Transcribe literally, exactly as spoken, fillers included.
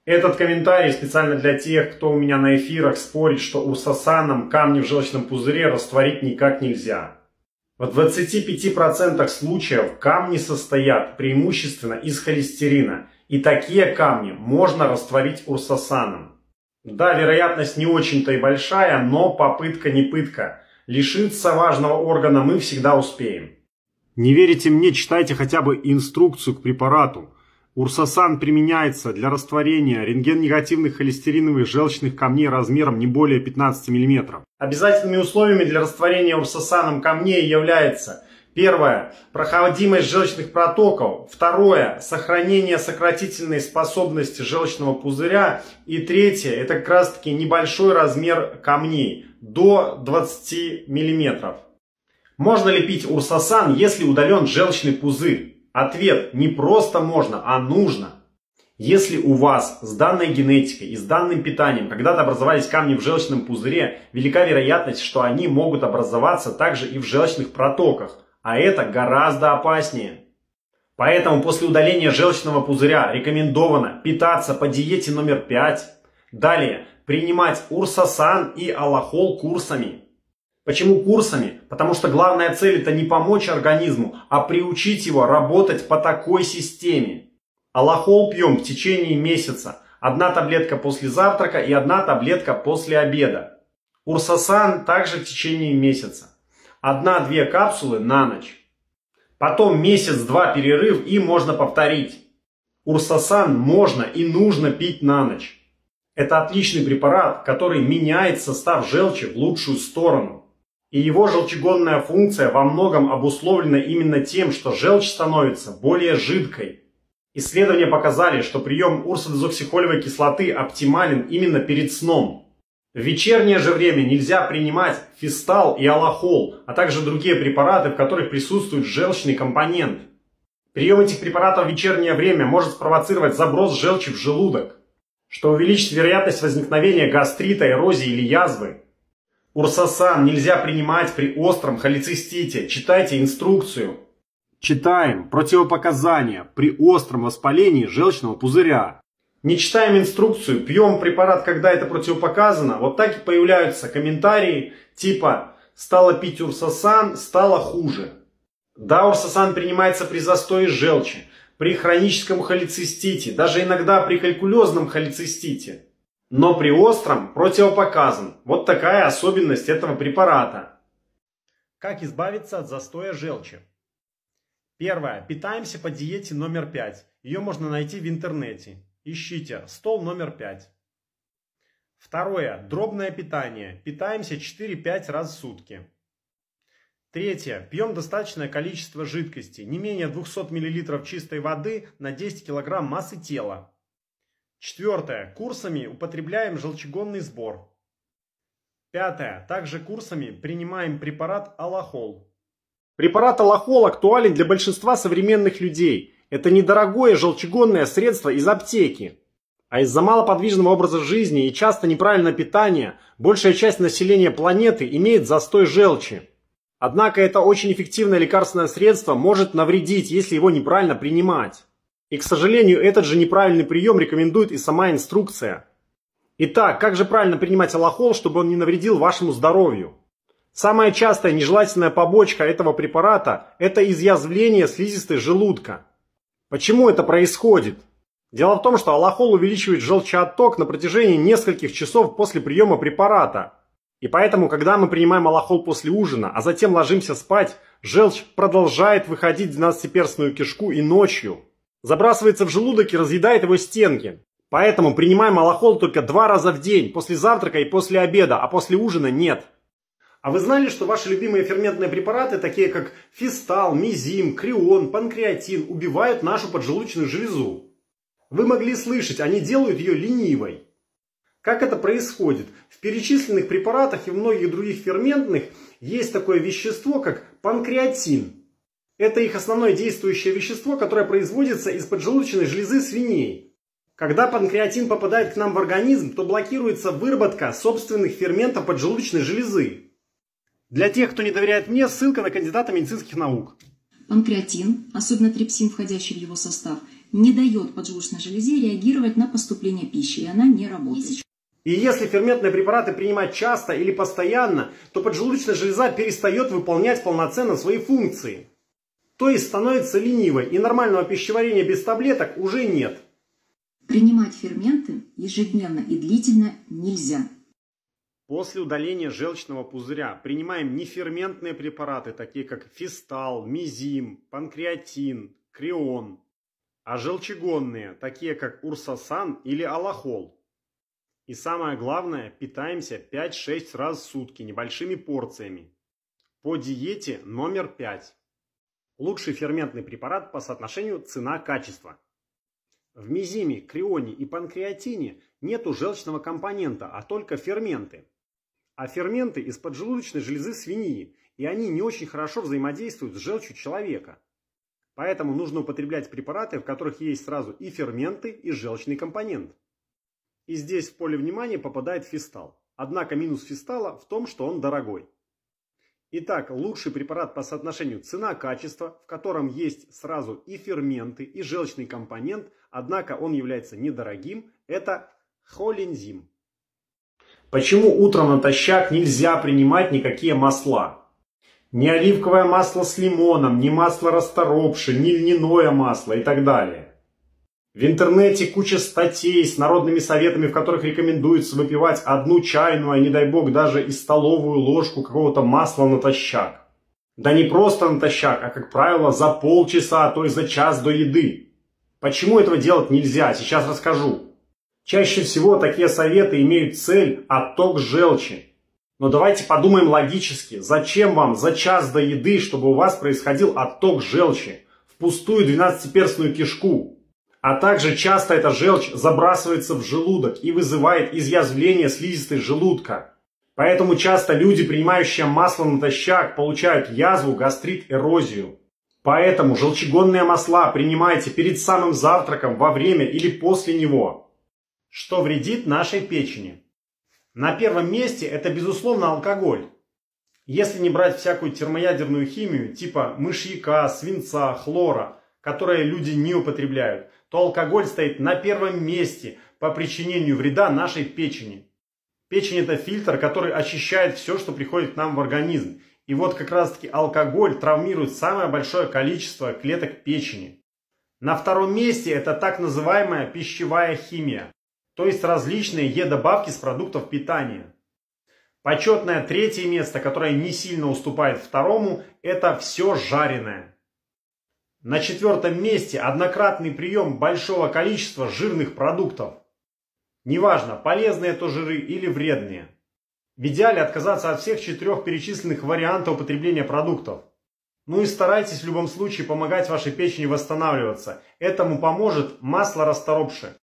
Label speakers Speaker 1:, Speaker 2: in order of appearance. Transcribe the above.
Speaker 1: Этот комментарий специально для тех, кто у меня на эфирах спорит, что урсосаном камни в желчном пузыре растворить никак нельзя. В двадцати пяти процентах случаев камни состоят преимущественно из холестерина, и такие камни можно растворить урсосаном. Да, вероятность не очень-то и большая, но попытка не пытка. Лишиться важного органа мы всегда успеем. Не верите мне, читайте хотя бы инструкцию к препарату. Урсосан применяется для растворения рентген-негативных холестериновых желчных камней размером не более пятнадцати миллиметров. Обязательными условиями для растворения урсосаном камней является: первое – проходимость желчных протоков, второе – сохранение сократительной способности желчного пузыря, и третье – это как раз таки небольшой размер камней, до двадцати миллиметров. Можно ли пить урсосан, если удален желчный пузырь? Ответ: не просто можно, а нужно. Если у вас с данной генетикой и с данным питанием когда-то образовались камни в желчном пузыре, велика вероятность, что они могут образоваться также и в желчных протоках, а это гораздо опаснее. Поэтому после удаления желчного пузыря рекомендовано питаться по диете номер пять. Далее принимать урсосан и аллохол курсами. Почему курсами? Потому что главная цель — это не помочь организму, а приучить его работать по такой системе. Аллохол пьем в течение месяца. Одна таблетка после завтрака и одна таблетка после обеда. Урсосан также в течение месяца. Одна-две капсулы на ночь. Потом месяц-два перерыв и можно повторить. Урсосан можно и нужно пить на ночь. Это отличный препарат, который меняет состав желчи в лучшую сторону. И его желчегонная функция во многом обусловлена именно тем, что желчь становится более жидкой. Исследования показали, что прием урсодезоксихолевой кислоты оптимален именно перед сном. В вечернее же время нельзя принимать фистал и аллохол, а также другие препараты, в которых присутствует желчный компонент. Прием этих препаратов в вечернее время может спровоцировать заброс желчи в желудок, что увеличит вероятность возникновения гастрита, эрозии или язвы. Урсосан нельзя принимать при остром холецистите. Читайте инструкцию. Читаем противопоказания при остром воспалении желчного пузыря. Не читаем инструкцию, пьем препарат, когда это противопоказано. Вот так и появляются комментарии типа «стало пить урсосан, стало хуже». Да, урсосан принимается при застое желчи, при хроническом холецистите, даже иногда при калькулезном холецистите. Но при остром противопоказан. Вот такая особенность этого препарата. Как избавиться от застоя желчи? Первое. Питаемся по диете номер пять. Ее можно найти в интернете. Ищите стол номер пять. Второе. Дробное питание. Питаемся четыре-пять раз в сутки. Третье. Пьем достаточное количество жидкости. Не менее двухсот миллилитров чистой воды на десять килограмм массы тела. Четвертое. Курсами употребляем желчегонный сбор. Пятое. Также курсами принимаем препарат аллохол. Препарат аллохол актуален для большинства современных людей. Это недорогое желчегонное средство из аптеки. А из-за малоподвижного образа жизни и часто неправильного питания большая часть населения планеты имеет застой желчи. Однако это очень эффективное лекарственное средство может навредить, если его неправильно принимать. И, к сожалению, этот же неправильный прием рекомендует и сама инструкция. Итак, как же правильно принимать аллохол, чтобы он не навредил вашему здоровью? Самая частая нежелательная побочка этого препарата – это изъязвление слизистой желудка. Почему это происходит? Дело в том, что аллохол увеличивает желчеотток на протяжении нескольких часов после приема препарата. И поэтому, когда мы принимаем аллохол после ужина, а затем ложимся спать, желчь продолжает выходить в двенадцатиперстную кишку и ночью. Забрасывается в желудок и разъедает его стенки. Поэтому принимаем аллохол только два раза в день, после завтрака и после обеда, а после ужина нет. А вы знали, что ваши любимые ферментные препараты, такие как фистал, мизим, крион, панкреатин, убивают нашу поджелудочную железу? Вы могли слышать, они делают ее ленивой. Как это происходит? В перечисленных препаратах и в многих других ферментных есть такое вещество, как панкреатин. Это их основное действующее вещество, которое производится из поджелудочной железы свиней. Когда панкреатин попадает к нам в организм, то блокируется выработка собственных ферментов поджелудочной железы. Для тех, кто не доверяет мне, ссылка на кандидата медицинских наук.
Speaker 2: Панкреатин, особенно трипсин, входящий в его состав, не дает поджелудочной железе реагировать на поступление пищи, и она не работает.
Speaker 1: И если ферментные препараты принимать часто или постоянно, то поджелудочная железа перестает выполнять полноценно свои функции. То есть становится ленивой, и нормального пищеварения без таблеток уже нет.
Speaker 2: Принимать ферменты ежедневно и длительно нельзя.
Speaker 1: После удаления желчного пузыря принимаем неферментные препараты, такие как фистал, мизим, панкреатин, крион, а желчегонные, такие как урсасан или алахол. И самое главное, питаемся пять-шесть раз в сутки небольшими порциями. По диете номер пять. Лучший ферментный препарат по соотношению цена-качество. В мизиме, крионе и панкреатине нету желчного компонента, а только ферменты. А ферменты из поджелудочной железы свиньи, и они не очень хорошо взаимодействуют с желчью человека. Поэтому нужно употреблять препараты, в которых есть сразу и ферменты, и желчный компонент. И здесь в поле внимания попадает фистал. Однако минус фистала в том, что он дорогой. Итак, лучший препарат по соотношению цена-качество, в котором есть сразу и ферменты, и желчный компонент, однако он является недорогим, это холинзим. Почему утром натощак нельзя принимать никакие масла? Ни оливковое масло с лимоном, ни масло расторопши, ни льняное масло и так далее. В интернете куча статей с народными советами, в которых рекомендуется выпивать одну чайную, а не дай бог даже и столовую ложку какого-то масла натощак. Да не просто натощак, а как правило за полчаса, а то и за час до еды. Почему этого делать нельзя, сейчас расскажу. Чаще всего такие советы имеют цель отток желчи. Но давайте подумаем логически, зачем вам за час до еды, чтобы у вас происходил отток желчи в пустую двенадцатиперстную кишку? А также часто эта желчь забрасывается в желудок и вызывает изъязвление слизистой желудка. Поэтому часто люди, принимающие масло натощак, получают язву, гастрит, эрозию. Поэтому желчегонные масла принимайте перед самым завтраком, во время или после него. Что вредит нашей печени? На первом месте это, безусловно, алкоголь. Если не брать всякую термоядерную химию, типа мышьяка, свинца, хлора, которые люди не употребляют, то алкоголь стоит на первом месте по причинению вреда нашей печени. Печень – это фильтр, который очищает все, что приходит к нам в организм. И вот как раз таки алкоголь травмирует самое большое количество клеток печени. На втором месте это так называемая пищевая химия, то есть различные Е-добавки с продуктов питания. Почетное третье место, которое не сильно уступает второму, это все жареное. На четвертом месте однократный прием большого количества жирных продуктов. Неважно, полезные это жиры или вредные. В идеале отказаться от всех четырех перечисленных вариантов употребления продуктов. Ну и старайтесь в любом случае помогать вашей печени восстанавливаться. Этому поможет масло расторопши.